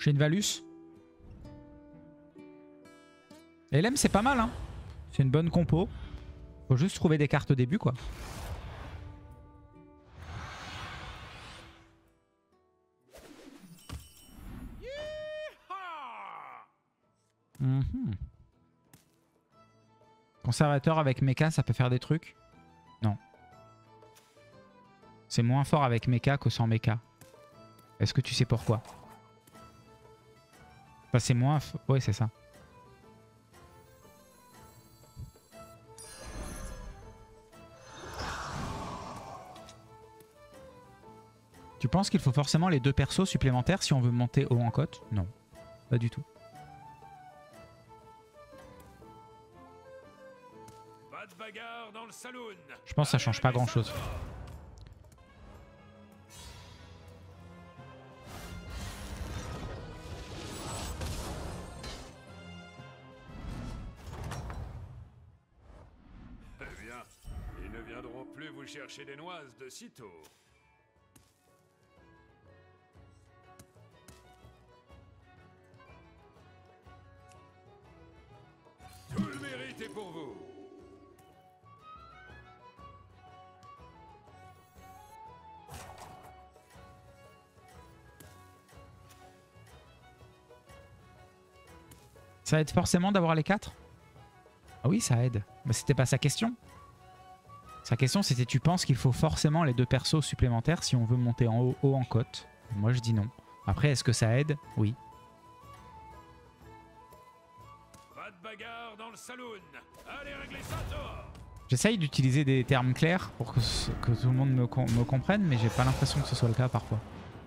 J'ai une Valus. LM c'est pas mal hein. C'est une bonne compo. Faut juste trouver des cartes au début quoi. Conservateur avec mecha, ça peut faire des trucs? Non. C'est moins fort avec mecha que sans mecha. Est-ce que tu sais pourquoi? Enfin, c'est moins... Ouais, c'est ça. Tu penses qu'il faut forcément les 2 persos supplémentaires si on veut monter haut en cote? Non, pas du tout. Pas de bagarre dans le saloon. Je pense que ça change pas grand chose. Eh bien, ils ne viendront plus vous chercher des noises de sitôt. Tout le mérite est pour vous. Ça aide forcément d'avoir les 4? Ah oui, ça aide. Mais c'était pas sa question. Sa question c'était tu penses qu'il faut forcément les 2 persos supplémentaires si on veut monter en haut en cote? Moi je dis non. Après est-ce que ça aide? Oui. Pas de bagarre dans le saloon. Allez régler ça dehors. J'essaye d'utiliser des termes clairs pour que tout le monde me comprenne, mais j'ai pas l'impression que ce soit le cas parfois.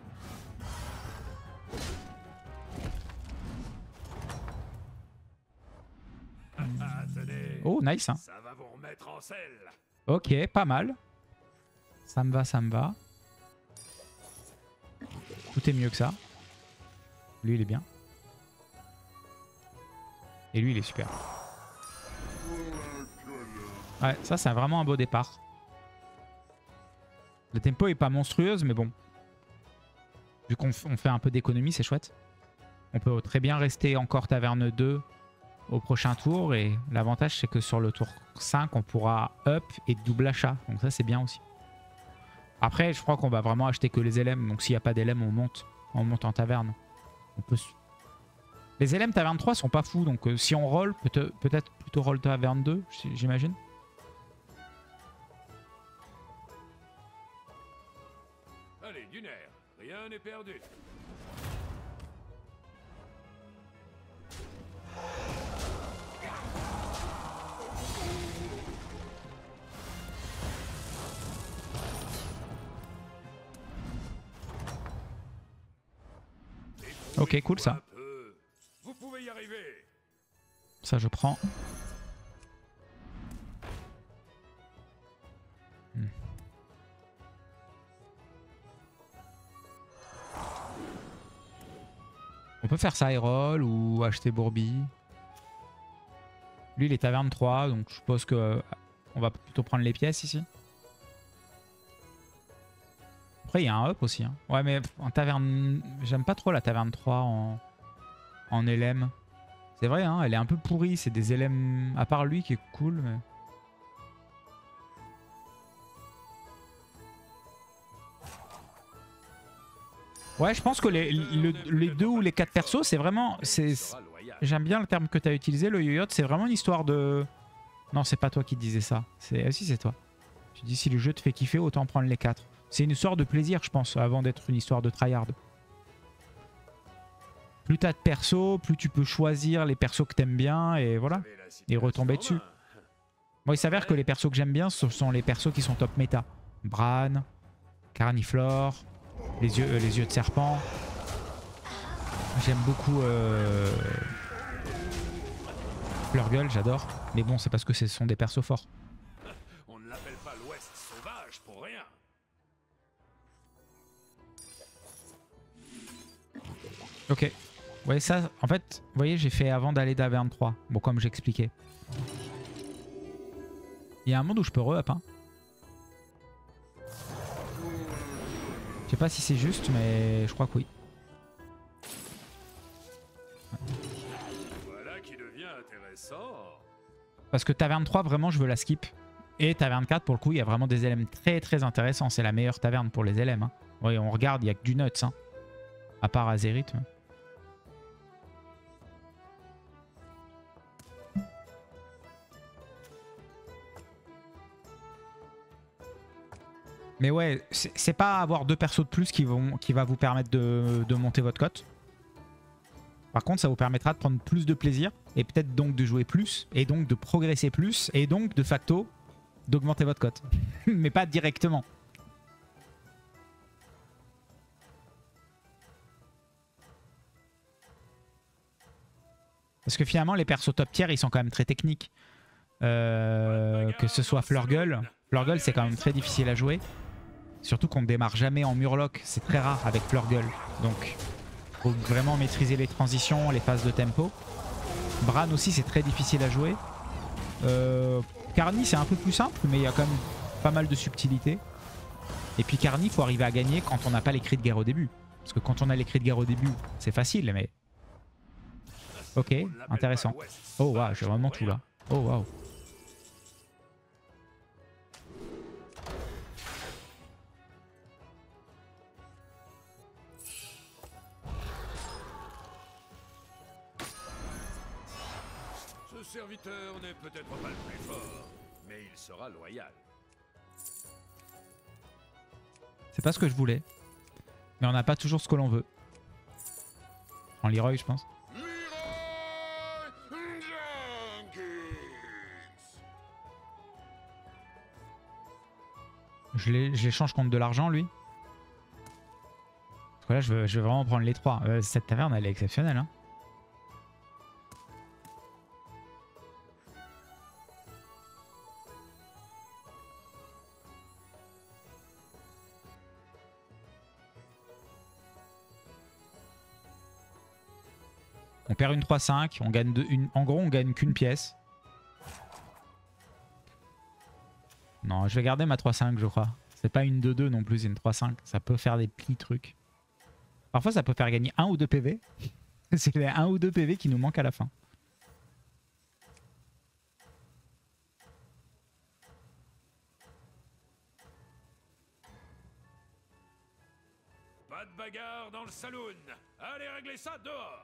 Oh, nice hein. Ça va vous remettre en selle. Ok, pas mal. Ça me va, ça me va. Tout est mieux que ça. Lui, il est bien. Et lui, il est super. Ouais, ça, c'est vraiment un beau départ. Le tempo est pas monstrueuse, mais bon. Vu qu'on fait un peu d'économie, c'est chouette. On peut très bien rester encore taverne 2 au prochain tour. Et l'avantage, c'est que sur le tour 5, on pourra up et double achat. Donc ça, c'est bien aussi. Après, je crois qu'on va vraiment acheter que les LM. Donc s'il n'y a pas d'LM, on monte en taverne. On peut... Les LM taverne 3 sont pas fous. Donc si on roll, peut-être plutôt roll taverne 2, j'imagine. Allez, du nerf. Rien n'est perdu. Ok, cool ça. Vous pouvez y arriver. Ça, je prends. On peut faire ça et roll ou acheter Bourbi. Lui, il est taverne 3, donc je suppose que on va plutôt prendre les pièces ici. Après, il y a un up aussi. Hein. Ouais, mais en taverne... J'aime pas trop la taverne 3 en LM. C'est vrai, hein, elle est un peu pourrie. C'est des LM... À part lui qui est cool, mais... Ouais, je pense que les 2 ou les 4 persos, c'est vraiment... J'aime bien le terme que tu as utilisé, le yoyote. C'est vraiment une histoire de... Non, c'est pas toi qui disais ça. Si, c'est toi. Tu dis si le jeu te fait kiffer, autant prendre les 4. C'est une histoire de plaisir, je pense, avant d'être une histoire de tryhard. Plus t'as de persos, plus tu peux choisir les persos que t'aimes bien et voilà. Et retomber dessus. Moi, il s'avère que les persos que j'aime bien, ce sont les persos qui sont top méta. Bran, Carniflore, les yeux de serpent. J'aime beaucoup Flurgle, j'adore. Mais bon, c'est parce que ce sont des persos forts. On ne l'appelle pas l'Ouest sauvage pour rien. Ok. Ouais, ça, en fait, vous voyez, j'ai fait avant d'aller d'Averne 3. Bon, comme j'expliquais. Il y a un monde où je peux re-up, hein. Je sais pas si c'est juste, mais je crois que oui. Intéressant. Parce que taverne 3, vraiment, je veux la skip. Et taverne 4, pour le coup, il y a vraiment des LM très très intéressants. C'est la meilleure taverne pour les LM. Hein. Oui, on regarde, il n'y a que du nuts. Hein. À part Azerith. Mais ouais, c'est pas avoir 2 persos de plus qui va vous permettre de monter votre cote. Par contre, ça vous permettra de prendre plus de plaisir et peut-être donc de jouer plus et donc de progresser plus et donc de facto d'augmenter votre cote. Mais pas directement. Parce que finalement, les persos top tier, ils sont quand même très techniques. Que ce soit Flurgle. Flurgle, c'est quand même très difficile à jouer. Surtout qu'on ne démarre jamais en Murloc. C'est très rare avec Flurgle. Donc, faut vraiment maîtriser les transitions, les phases de tempo. Bran aussi, c'est très difficile à jouer. Carny, c'est un peu plus simple, mais il y a quand même pas mal de subtilité. Et puis Carny, il faut arriver à gagner quand on n'a pas les cris de guerre au début. Parce que quand on a les cris de guerre au début, c'est facile, mais... Ok, intéressant. Oh waouh, j'ai vraiment tout là. Oh waouh. Ce serviteur n'est peut-être pas le plus fort, mais il sera loyal. C'est pas ce que je voulais. Mais on n'a pas toujours ce que l'on veut. En Leroy, je pense. Je l'échange contre de l'argent, lui. Parce que là, je veux vraiment prendre les 3. Cette taverne, elle est exceptionnelle. Hein. On perd une 3-5. On gagne en gros, on gagne qu'une pièce. Non, je vais garder ma 3-5, je crois. C'est pas une 2-2 non plus, c'est une 3-5. Ça peut faire des petits trucs. Parfois, ça peut faire gagner 1 ou 2 PV. C'est les 1 ou 2 PV qui nous manquent à la fin. Pas de bagarre dans le saloon. Allez régler ça dehors.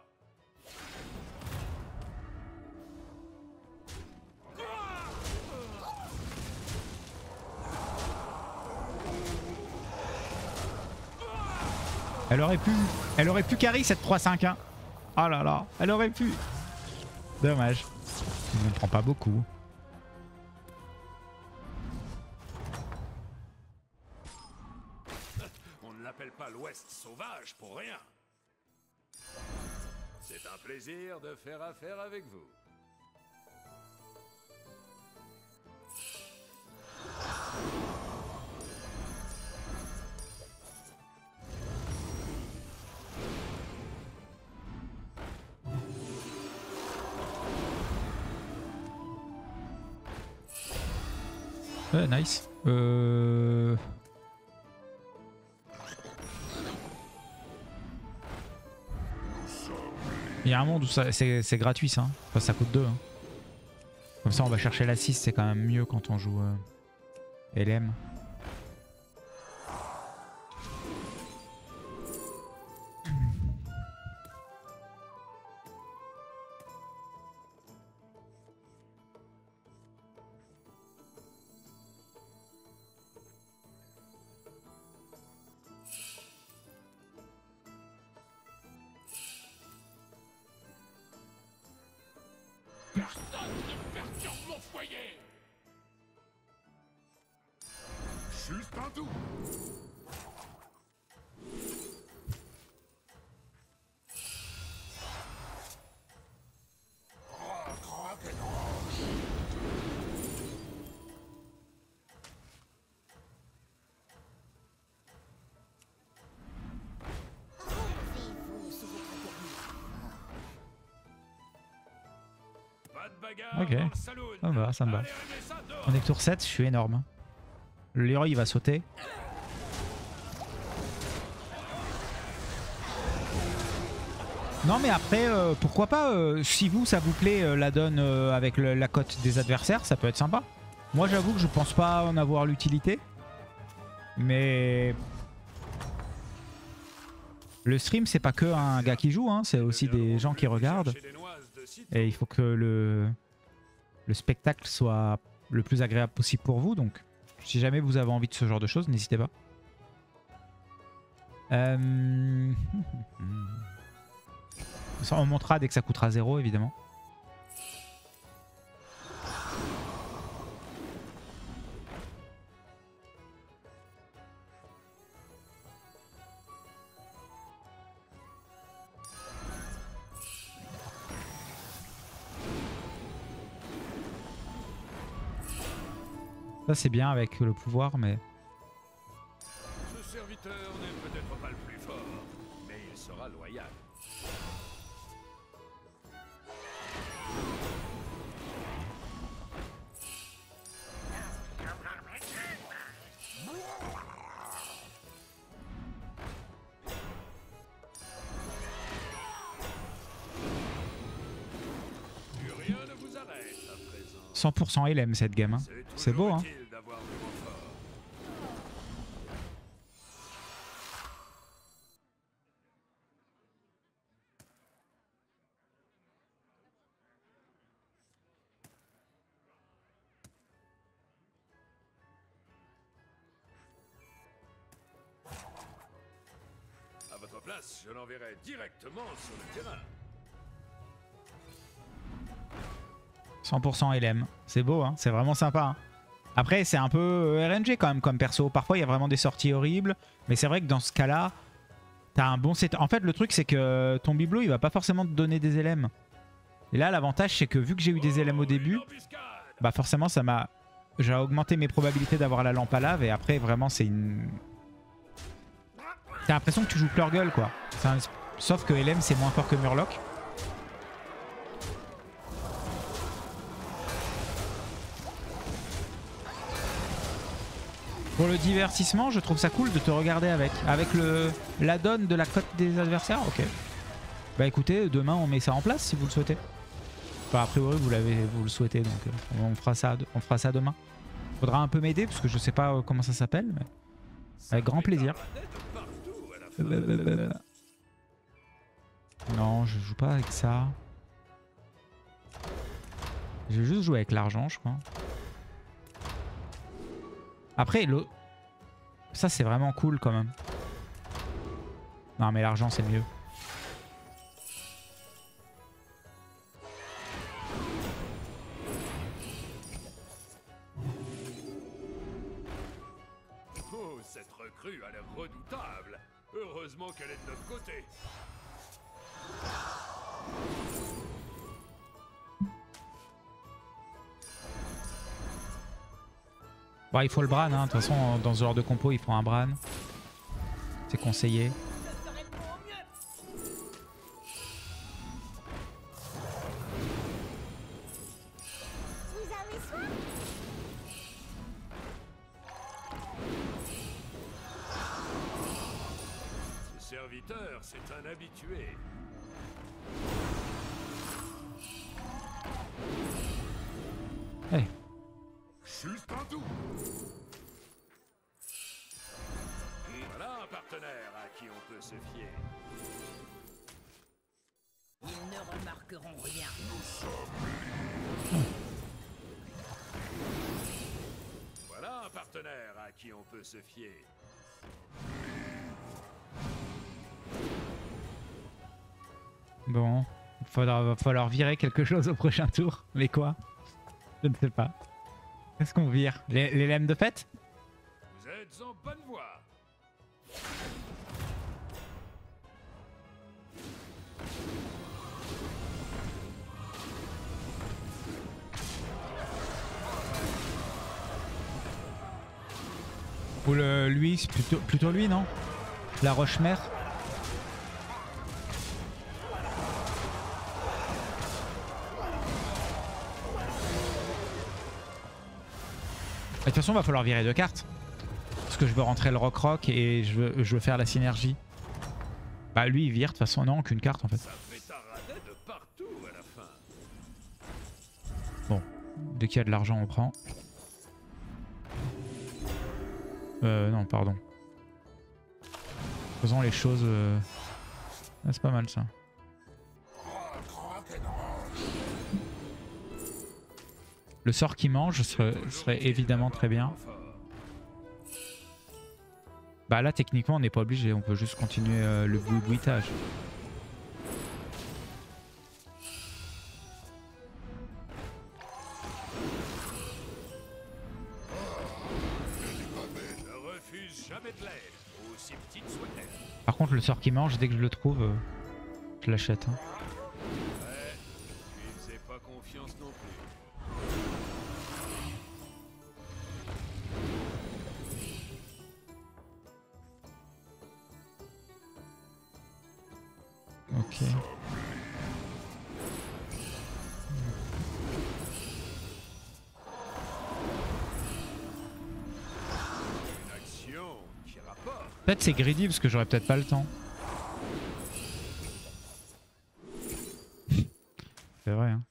Elle aurait pu carry cette 3-5. Hein. Oh là là, elle aurait pu. Dommage. On ne prend pas beaucoup. On ne l'appelle pas l'Ouest sauvage pour rien. C'est un plaisir de faire affaire avec vous. Nice. Il y a un monde où c'est gratuit ça. Enfin, ça coûte 2. Hein. Comme ça on va chercher la 6, c'est quand même mieux quand on joue LM. Personne ne perturbe mon foyer. Juste un doux. Ok, ça me va, ça me va. On est tour 7, je suis énorme. Le Leroy il va sauter. Non mais après, pourquoi pas, si vous, ça vous plaît, la donne avec la cote des adversaires, ça peut être sympa. Moi j'avoue que je pense pas en avoir l'utilité. Mais... Le stream, c'est pas que un gars qui joue, hein, c'est aussi des gens qui regardent. Et il faut que le spectacle soit le plus agréable possible pour vous. Donc, si jamais vous avez envie de ce genre de choses, n'hésitez pas. Ça, on montrera dès que ça coûtera 0, évidemment. Ça c'est bien avec le pouvoir, mais... Ce serviteur n'est peut-être pas le plus fort, mais il sera loyal. Plus rien ne vous arrête à présent. 100% LM cette game, hein. C'est beau, hein. À votre place, je l'enverrai directement sur le terrain. 100% LM. C'est beau, hein. C'est vraiment sympa, hein. Après, c'est un peu RNG quand même comme perso. Parfois, il y a vraiment des sorties horribles. Mais c'est vrai que dans ce cas-là, t'as un bon set. En fait, le truc, c'est que ton bibelot, il va pas forcément te donner des LM. Et là, l'avantage, c'est que vu que j'ai eu des LM au début, bah forcément, ça m'a... J'ai augmenté mes probabilités d'avoir la lampe à lave. Et après, vraiment, c'est une... T'as l'impression que tu joues Plurgle, quoi. Sauf que LM, c'est moins fort que Murloc. Pour le divertissement, je trouve ça cool de te regarder avec. Avec la donne de la cote des adversaires, ok. Bah écoutez, demain on met ça en place si vous le souhaitez. Enfin, a priori vous le souhaitez, donc on fera ça demain. Faudra un peu m'aider parce que je sais pas comment ça s'appelle, mais avec grand plaisir. Non, je joue pas avec ça. Je vais juste jouer avec l'argent, je crois. Après, ça c'est vraiment cool quand même. Non mais l'argent c'est mieux. Oh, cette recrue a l'air redoutable. Heureusement qu'elle est de notre côté. Bon, il faut le Bran, hein. De toute façon, dans ce genre de compo, il faut un Bran. C'est conseillé. Ce serviteur, c'est un habitué. Hey. Juste un doux. Voilà un partenaire à qui on peut se fier. Ils ne remarqueront rien. Voilà un partenaire à qui on peut se fier. Bon, va falloir virer quelque chose au prochain tour. Mais quoi? Je ne sais pas. Qu'est-ce qu'on vire? Les lemmes de fête? Vous êtes en bonne voie. Ou lui, c'est plutôt lui, non? La Roche-Mère. De toute façon, il va falloir virer 2 cartes. Parce que je veux rentrer le Rock-Rock et je veux faire la synergie. Bah lui, il vire de toute façon. Non, qu'une carte en fait. Ça fait Dès qu'il y a de l'argent, on prend. Non, pardon. Faisons les choses... Ah, c'est pas mal ça. Le sort qui mange serait évidemment très bien. Bah là techniquement on n'est pas obligé, on peut juste continuer le bruitage. Par contre le sort qui mange, dès que je le trouve, je l'achète. Hein. Ok. Peut-être c'est greedy parce que j'aurais peut-être pas le temps. C'est vrai hein.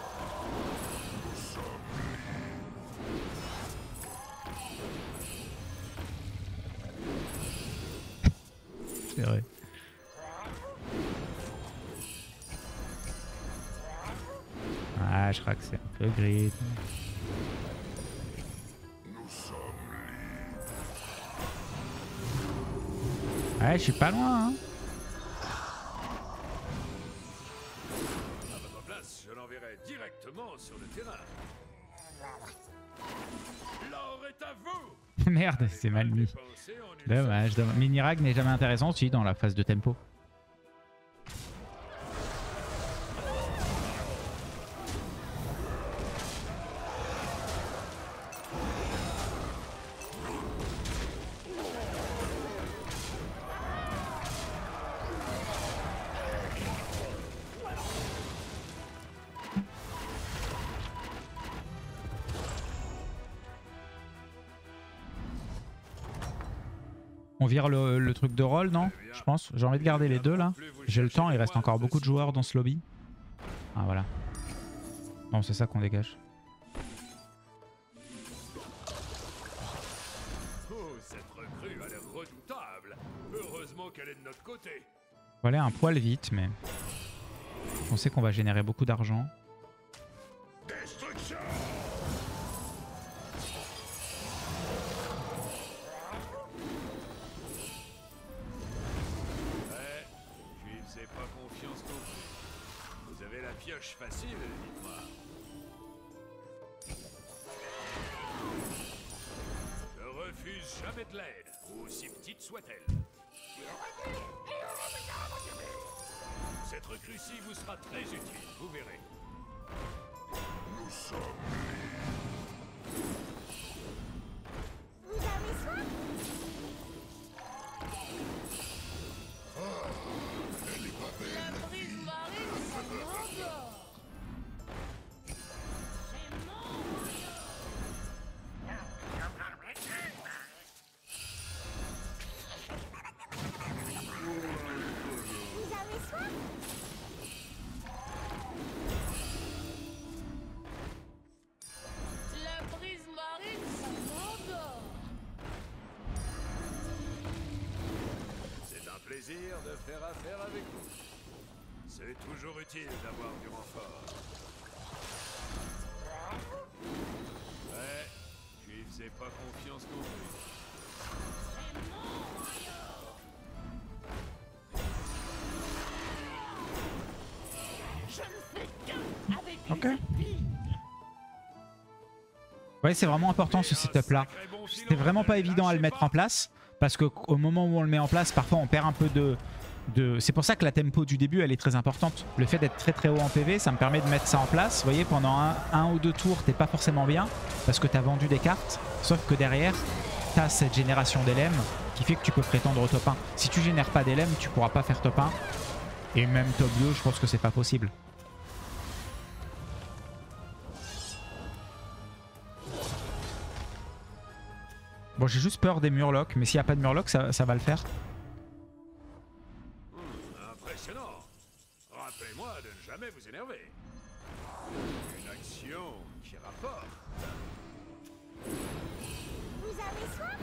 C'est vrai. Ah, je crois que c'est un peu gris. Ouais, je suis pas loin. Hein. À votre place, je l'enverrai directement sur le terrain. L'or est à vous. Merde, c'est mal mis. Dommage, dommage. Mini-Rag n'est jamais intéressant si dans la phase de tempo. On vire le truc de roll, non? Je pense. J'ai envie de garder les deux là. J'ai le temps, il reste encore beaucoup de joueurs dans ce lobby. Ah voilà. Non, c'est ça qu'on dégage. Oh, cette recrue a l'air redoutable. Heureusement qu'elle est de notre côté. On va aller un poil vite, mais on sait qu'on va générer beaucoup d'argent. Destruction. Pioche facile, dites-moi. Je refuse jamais de l'aide, aussi petite soit-elle. Cette recrue-ci vous sera très utile, vous verrez. Nous sommes... Vous avez soin? La brise marine s'endort. Plaisir de faire affaire avec vous. C'est toujours utile d'avoir du renfort. Ouais, puis faisais pas confiance non plus. Je ne fais qu'un avec les Ok. ennemis. Ouais, c'est vraiment important ce setup là. C'était vraiment pas évident à le mettre en place. Parce qu'au moment où on le met en place, parfois on perd un peu de... C'est pour ça que la tempo du début, elle est très importante. Le fait d'être très très haut en PV, ça me permet de mettre ça en place. Vous voyez, pendant un ou deux tours, t'es pas forcément bien. Parce que t'as vendu des cartes. Sauf que derrière, t'as cette génération d'LM qui fait que tu peux prétendre au top 1. Si tu génères pas d'LM, tu pourras pas faire top 1. Et même top 2, je pense que c'est pas possible. Bon, j'ai juste peur des murlocs, mais s'il n'y a pas de murlocs, ça va le faire. Impressionnant. Rappelez-moi de ne jamais vous énerver. Une action qui rapporte. Vous avez soif?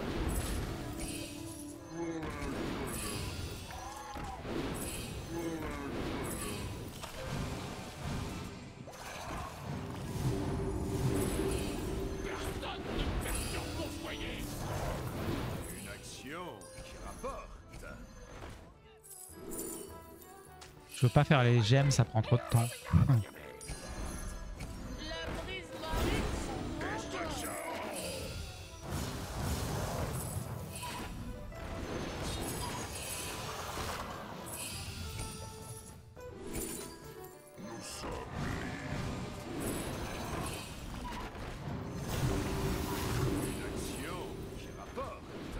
Personne ne perturbe mon foyer. Une action qui rapporte. Je veux pas faire les gemmes, ça prend trop de temps. La brise marine s'en va. Une action qui rapporte.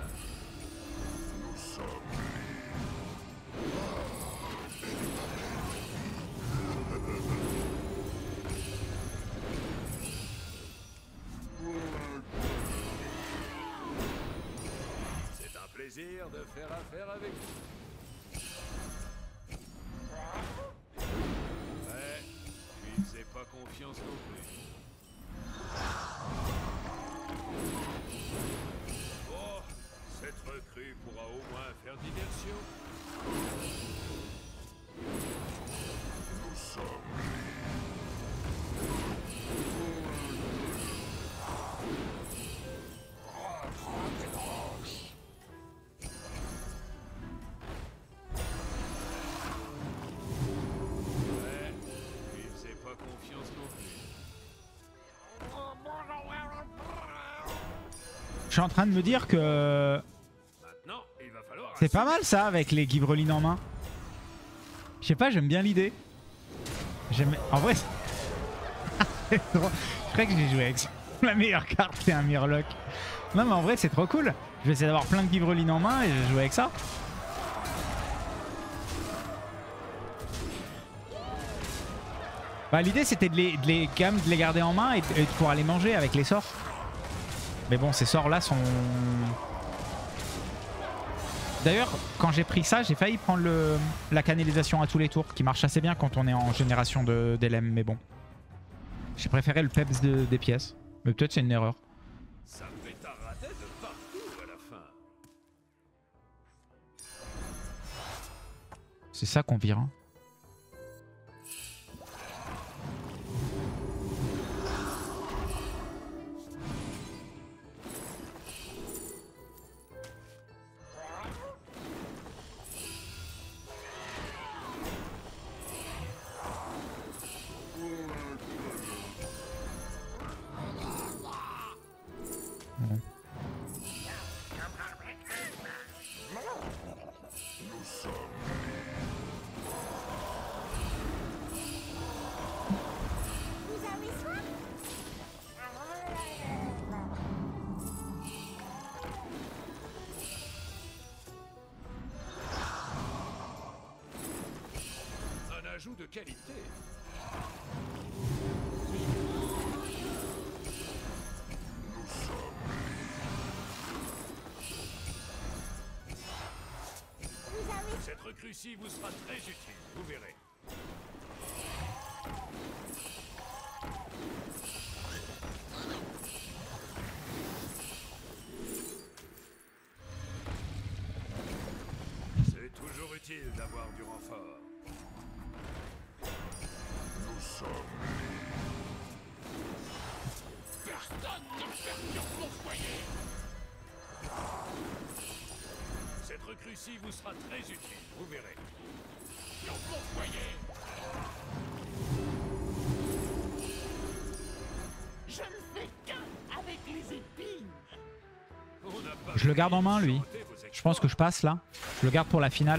C'est un plaisir de faire affaire avec vous. Ouais, puis ne faisais pas confiance non plus. Bon, cette recrue pourra au moins faire diversion. Ouais, puis ne faisais pas confiance non plus. Je suis en train de me dire que Maintenant, il va falloir... c'est pas mal ça avec les Givrolines en main. Je sais pas, j'aime bien l'idée. En vrai, c'est trop... Je crois que j'ai joué avec ça. La meilleure carte, c'est un Murloc. Non mais en vrai, c'est trop cool. Je vais essayer d'avoir plein de Givrolines en main et je vais jouer avec ça. Bah, l'idée c'était de les garder en main et de pouvoir les manger avec les sorts. Mais bon, ces sorts là sont... D'ailleurs, quand j'ai pris ça, j'ai failli prendre la canalisation à tous les tours, qui marche assez bien quand on est en génération d'LM, mais bon. J'ai préféré le peps des pièces. Mais peut-être c'est une erreur. Ça me fait rater de partout à la fin. C'est ça qu'on vire. Hein. Bon. Vous avez soif? Un ajout de qualité. Vous avez Cette recrue-ci vous sera très utile, vous verrez. C'est toujours utile d'avoir du renfort. Personne ne perturbe mon foyer. Cette recrue-ci vous sera très utile, vous verrez. Sur mon foyer. Je ne fais qu'un avec les épines. On n'a pas Je le garde en main, lui. chanté vos Je pense que je passe là. Je le garde pour la finale.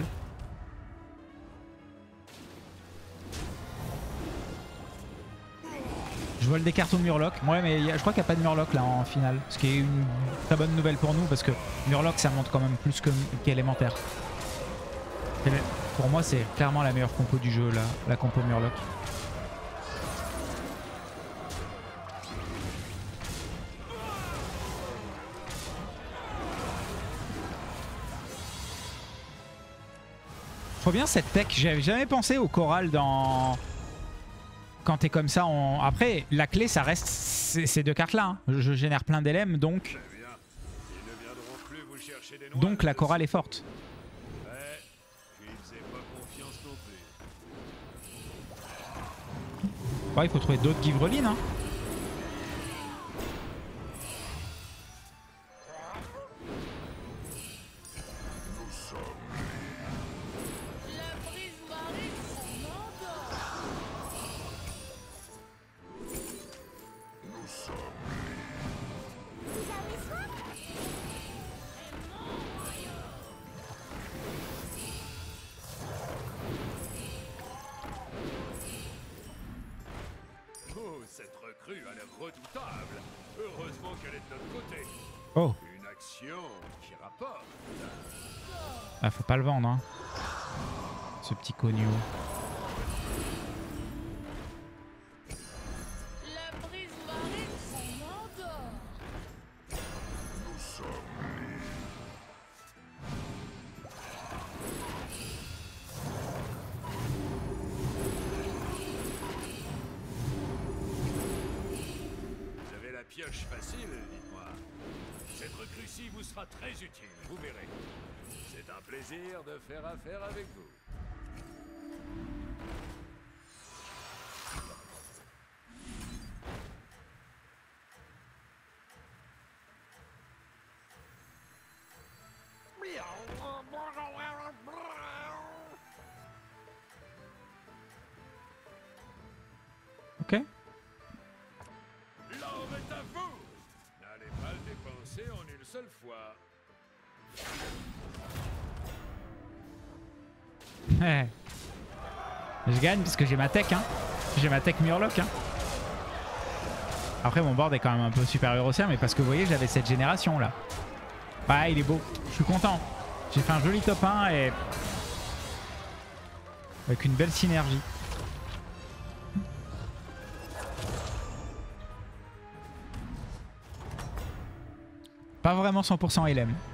Je vole des cartes au Murloc. Ouais, mais je crois qu'il n'y a pas de Murloc là en finale. Ce qui est une très bonne nouvelle pour nous parce que Murloc ça monte quand même plus qu'élémentaire. Pour moi, c'est clairement la meilleure compo du jeu là, la compo Murloc. Trop bien cette tech. J'avais jamais pensé au choral dans quand t'es comme ça, après, la clé, ça reste ces deux cartes-là. Hein. Je génère plein d'LM, donc... Très bien. Ils ne viendront plus vous chercher des noix. Donc la chorale est forte. Ouais, je ne faisais pas confiance non plus. Ouais, il faut trouver d'autres Givrelines. Hein. La brise marine s'endort. Oh, cette recrue a l'air redoutable. Heureusement qu'elle est de notre côté. Oh, Une action qui rapporte. ah, faut pas le vendre. Hein. Ce petit cogno. La brise marine s'endort. Vous avez la pioche facile, dites-moi. Cette recrue-ci vous sera très utile, vous verrez. C'est un plaisir de faire affaire avec vous. Ok. L'or est à vous. N'allez pas le dépenser en une seule fois. Ouais. Je gagne parce que j'ai ma tech. Hein. J'ai ma tech Murloc. Hein. Après, mon board est quand même un peu supérieur au sien, mais parce que vous voyez, j'avais cette génération là. Bah, il est beau. Je suis content. J'ai fait un joli top 1 et... avec une belle synergie. Pas vraiment 100% LM.